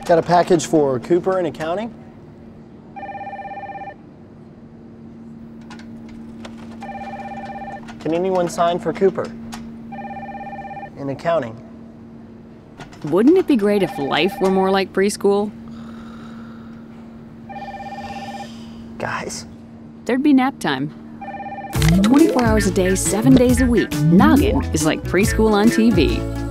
Got a package for Cooper in accounting? Can anyone sign for Cooper in accounting? Wouldn't it be great if life were more like preschool? Guys. There'd be nap time. 24 hours a day, 7 days a week. Noggin is like preschool on TV.